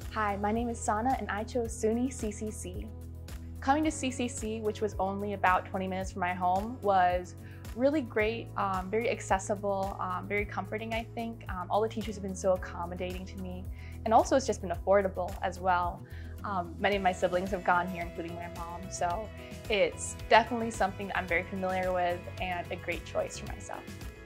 Hi, my name is Sana and I chose SUNY CCC. Coming to CCC, which was only about 20 minutes from my home, was really great, very accessible, very comforting, I think. All the teachers have been so accommodating to me, and also it's just been affordable as well. Many of my siblings have gone here, including my mom, so it's definitely something that I'm very familiar with and a great choice for myself.